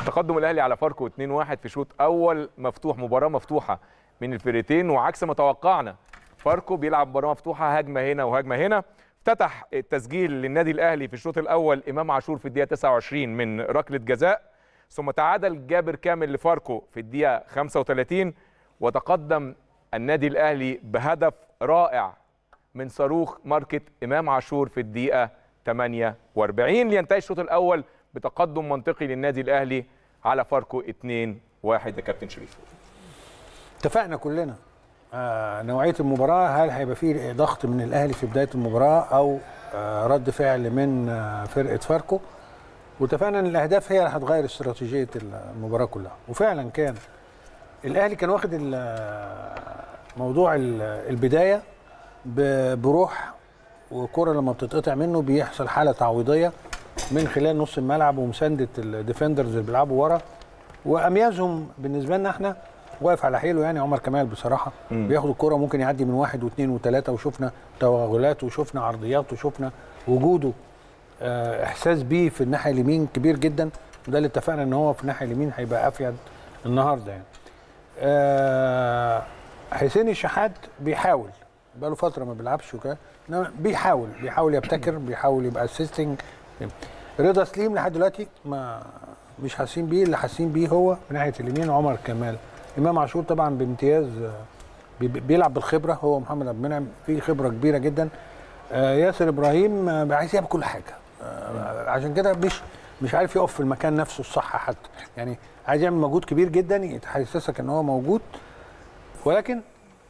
تقدم الاهلي على فاركو 2-1 في شوط اول مفتوح، مباراه مفتوحه من الفريقين، وعكس ما توقعنا فاركو بيلعب مباراه مفتوحه، هجمه هنا وهجمه هنا. افتتح التسجيل للنادي الاهلي في الشوط الاول امام عاشور في الدقيقه 29 من ركله جزاء، ثم تعادل جابر كامل لفاركو في الدقيقه 35، وتقدم النادي الاهلي بهدف رائع من صاروخ ماركة امام عاشور في الدقيقه 48 لينتهي الشوط الاول بتقدم منطقي للنادي الاهلي على فاركو 2-1 يا كابتن شريف. اتفقنا كلنا نوعيه المباراه، هل هيبقى فيه ضغط من الاهلي في بدايه المباراه او رد فعل من فرقه فاركو، واتفقنا ان الاهداف هي اللي هتغير استراتيجيه المباراه كلها. وفعلا كان الاهلي كان واخد موضوع البدايه بروح، وكرة لما بتتقطع منه بيحصل حاله تعويضيه من خلال نص الملعب ومسانده الديفندرز اللي بيلعبوا ورا، واميزهم بالنسبه لنا احنا واقف على حيله. يعني عمر كمال بصراحه بياخد الكرة ممكن يعدي من 1 و2 و3، وشفنا توغلات وشفنا عرضيات وشفنا وجوده احساس بيه في الناحيه اليمين كبير جدا، وده اللي اتفقنا ان هو في الناحيه اليمين هيبقى افيد النهارده. يعني حسين الشحات بيحاول بقاله فتره ما بيلعبش وكده، بيحاول يبتكر، بيحاول يبقى اسيستنج. رضا سليم لحد دلوقتي ما مش حاسين بيه، اللي حاسين بيه هو من ناحيه اليمين عمر كمال. امام عاشور طبعا بامتياز بيلعب بالخبره، هو محمد عبد المنعم فيه خبره كبيره جدا. ياسر ابراهيم عايز يعمل كل حاجه، عشان كده مش عارف يقف في المكان نفسه الصح حتى، يعني عايز يعمل مجهود كبير جدا يحسسك ان هو موجود. ولكن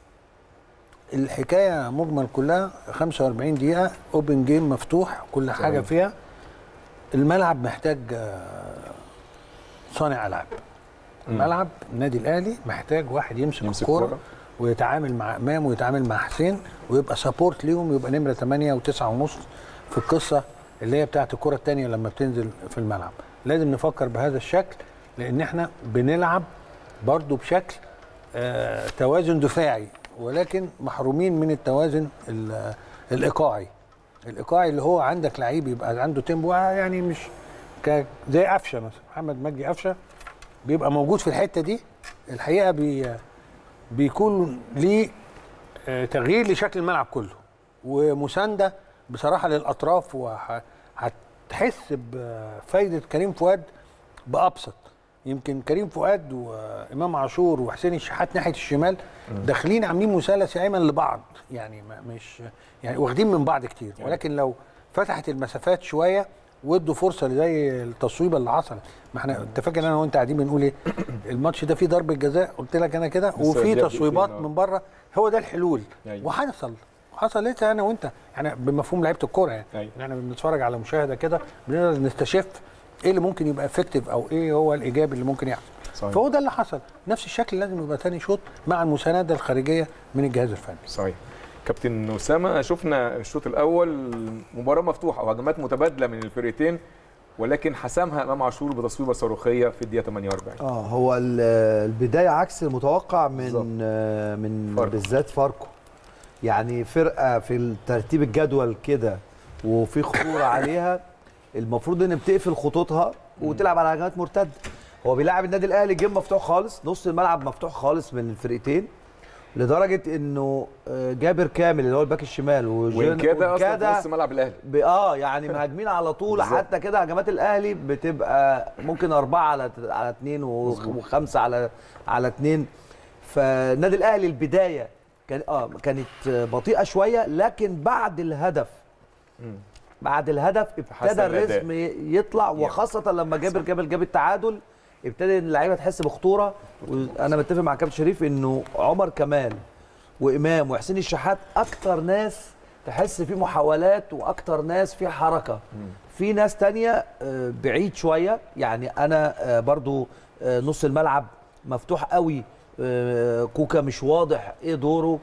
الحكايه مجمل كلها 45 دقيقه اوبن جيم مفتوح، كل حاجه فيها. الملعب محتاج صانع العاب. الملعب النادي الاهلي محتاج واحد يمسك الكوره ويتعامل مع امام ويتعامل مع حسين ويبقى سبورت ليهم، ويبقى نمره 8 و9 ونص في القصه اللي هي بتاعت الكره الثانيه لما بتنزل في الملعب. لازم نفكر بهذا الشكل، لان احنا بنلعب برضو بشكل توازن دفاعي، ولكن محرومين من التوازن الايقاعي اللي هو عندك لعيب يبقى عنده تيمبو، يعني مش زي قفشه مثلا، محمد مجدي قفشه بيبقى موجود في الحته دي، الحقيقه بيكون ليه تغيير لشكل الملعب كله ومسانده بصراحه للاطراف، وهتحس بفايده كريم فؤاد بابسط. يمكن كريم فؤاد وامام عاشور وحسين الشحات ناحيه الشمال داخلين عاملين مثلث يا ايمن لبعض، يعني مش يعني واخدين من بعض كتير، ولكن لو فتحت المسافات شويه وادوا فرصه زي التصويبه اللي حصلت. ما احنا انت فاكر انا وانت قاعدين بنقول ايه؟ الماتش ده فيه ضربه جزاء، قلت لك انا كده، وفي تصويبات من بره، هو ده الحلول. وحصل لسه انا وانت يعني بمفهوم لعيبه الكوره، يعني احنا بنتفرج على مشاهده كده بنقدر نستشف ايه اللي ممكن يبقى افكتيف او ايه هو الايجابي اللي ممكن يحصل. فهو ده اللي حصل. نفس الشكل لازم يبقى ثاني شوط مع المسانده الخارجيه من الجهاز الفني. صحيح. كابتن اسامه، شفنا الشوط الاول مباراه مفتوحه وهجمات متبادله من الفريقين، ولكن حسمها امام عاشور بتصويبه صاروخيه في الدقيقه 48. هو البدايه عكس المتوقع من بالذات فاركو، يعني فرقه في الترتيب الجدول كده وفي خطوره عليها، المفروض ان بتقفل خطوطها وتلعب على هجمات مرتده. هو بيلعب النادي الاهلي جيم مفتوح خالص، نص الملعب مفتوح خالص من الفرقتين، لدرجه انه جابر كامل اللي هو الباك الشمال وكده اصلا في نص ملعب الاهلي يعني مهاجمين على طول. حتى كده هجمات الاهلي بتبقى ممكن 4 على 2 و5 على 2. فالنادي الاهلي البدايه كانت بطيئه شويه، لكن بعد الهدف ابتدى الريتم يطلع، وخاصه لما جابر كامل جاب التعادل ابتدى اللعيبه تحس بخطوره. وانا متفق مع كابتن شريف انه عمر كمال وامام وحسين الشحات اكتر ناس تحس في محاولات واكتر ناس في حركه. في ناس تانية بعيد شويه، يعني انا برضو نص الملعب مفتوح قوي، كوكا مش واضح ايه دوره.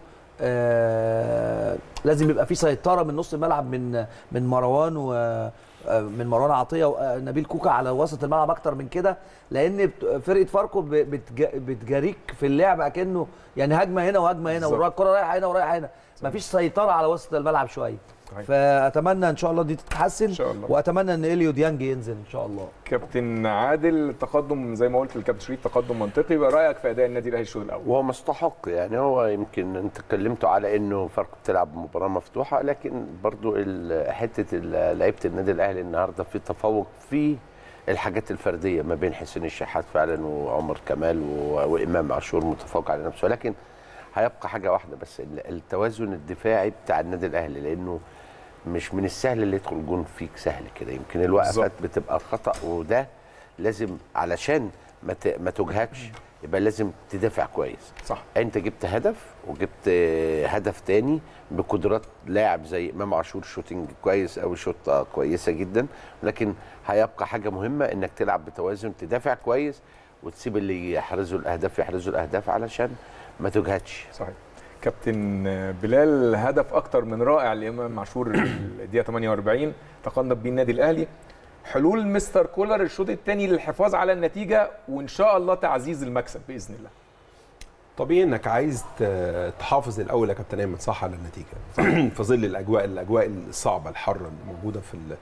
لازم يبقى في سيطره من نص الملعب من مروان عطيه ونبيل كوكا على وسط الملعب اكتر من كده، لان فرقه فاركو بتجاريك في اللعب اكنه يعني هجمه هنا وهجمه هنا، والكره رايحه هنا ورايحه هنا، مفيش سيطره على وسط الملعب شويه. فاتمنى ان شاء الله دي تتحسن إن شاء الله. واتمنى ان اليو ديانج ينزل ان شاء الله. كابتن عادل، تقدم زي ما قلت للكابتن شريف، تقدم منطقي. يبقى رايك في اداء النادي الاهلي الشوط الاول؟ وهو مستحق يعني. هو يمكن انت اتكلمتوا على انه فاركو بتلعب مباراه مفتوحه، لكن برضو حته لعيبه النادي الاهلي النهارده في تفوق في الحاجات الفرديه ما بين حسين الشحات فعلا وعمر كمال وامام عاشور متفوق على نفسه، لكن هيبقى حاجه واحده بس، التوازن الدفاعي بتاع النادي الاهلي، لانه مش من السهل اللي يدخل جون فيك سهل كده. يمكن الوقفات بتبقى خطا، وده لازم علشان ما تجهدش يبقى لازم تدافع كويس. صح. انت جبت هدف وجبت هدف تاني بقدرات لاعب زي امام عاشور، شوتنج كويس او شوطه كويسه جدا، لكن هيبقى حاجه مهمه انك تلعب بتوازن، تدافع كويس وتسيب اللي يحرزوا الاهداف علشان ما تجهدش. صحيح. كابتن بلال، هدف اكتر من رائع لامام عاشور الدقيقه 48 تقدم بيه النادي الاهلي. حلول مستر كولر الشوط الثاني للحفاظ على النتيجه وان شاء الله تعزيز المكسب باذن الله. طبيعي انك عايز تحافظ الاول يا كابتن ايمن صح على النتيجه في ظل الاجواء الصعبه الحاره اللي موجوده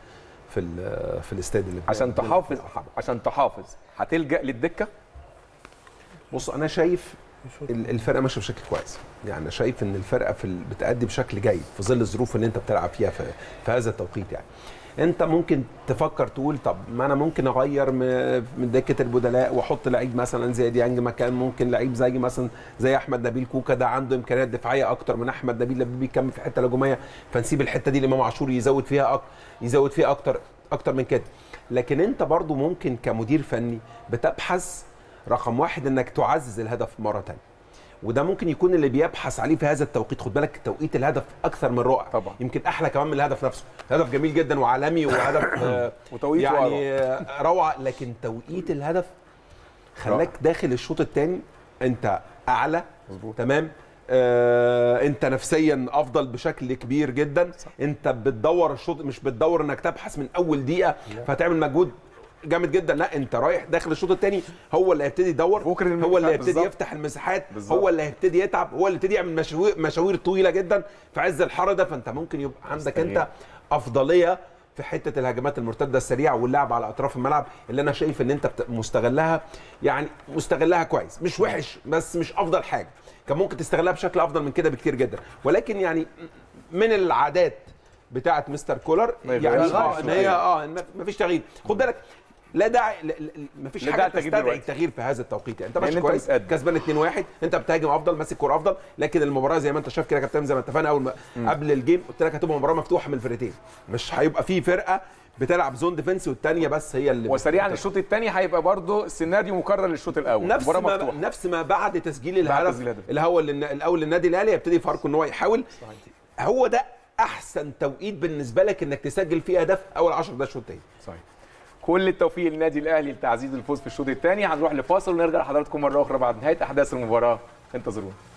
في الاستاد اللي عشان تحافظ هتلجأ للدكه. بص انا شايف الفرقه ماشيه بشكل كويس، يعني شايف ان الفرقه بتأدي بشكل جيد في ظل الظروف اللي انت بتلعب فيها في هذا التوقيت. يعني انت ممكن تفكر تقول طب ما انا ممكن اغير من دكه البدلاء واحط لعيب مثلا زي ديانج مكان ممكن لعيب زي مثلا زي احمد نبيل كوكا، ده عنده امكانيات دفاعيه اكتر من احمد نبيل اللي بيكمل في حته الهجوميه، فنسيب الحته دي لامام عاشور يزود فيها اكتر من كده. لكن انت برضو ممكن كمدير فني بتبحث رقم واحد انك تعزز الهدف مره ثانيه، وده ممكن يكون اللي بيبحث عليه في هذا التوقيت. خد بالك توقيت الهدف اكثر من رائع طبعا، يمكن احلى كمان من الهدف نفسه. هدف جميل جدا وعالمي وهدف وتوقيت يعني روعه، لكن توقيت الهدف خلاك داخل الشوط الثاني انت اعلى. مظبوط. تمام. انت نفسيا افضل بشكل كبير جدا. صح. انت بتدور الشوط، مش بتدور انك تبحث من اول دقيقه فتعمل مجهود جامد جدا، لا انت رايح داخل الشوط الثاني هو اللي هيبتدي يدور، هو اللي هيبتدي يفتح المساحات، هو اللي هيبتدي يتعب، هو اللي هيبتدي يعمل مشاوير طويله جدا في عز الحر ده. فانت ممكن يبقى عندك انت افضليه في حته الهجمات المرتده السريعه واللعب على اطراف الملعب اللي انا شايف ان انت مستغلها كويس، مش وحش بس مش افضل حاجه، كان ممكن تستغلها بشكل افضل من كده بكتير جدا. ولكن يعني من العادات بتاعه مستر كولر يعني ان هي مفيش تغيير. خد بالك لا داعي، مفيش حاجه تستدعي التغيير في هذا التوقيت. يعني انت ماشي كويس كسبان 2-1، انت بتهاجم افضل، ماسك كوره افضل، لكن المباراه زي ما انت شايف كده يا كابتن، زي ما اتفقنا قبل الجيم قلت لك هتبقى مباراه مفتوحه من الفرقتين، مش هيبقى في فرقه بتلعب زون ديفنس والثانيه بس هي اللي وسريعا الشوط الثاني هيبقى برضه سيناريو مكرر للشوط الاول، نفس ما بعد تسجيل الهدف اللي هو الاول للنادي الاهلي يبتدي فاركو ان هو يحاول. هو ده احسن توقيت بالنسبه لك انك تسجل فيه اهداف اول 10 دقائق الشوط الثاني. صحيح. كل التوفيق للنادي الاهلي لتعزيز الفوز في الشوط الثاني. هنروح لفاصل ونرجع لحضراتكم مره اخرى بعد نهايه احداث المباراه، انتظرونا.